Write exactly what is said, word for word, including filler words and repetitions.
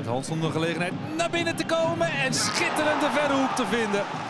Heeft Hanson de gelegenheid naar binnen te komen en schitterend de verre hoek te vinden.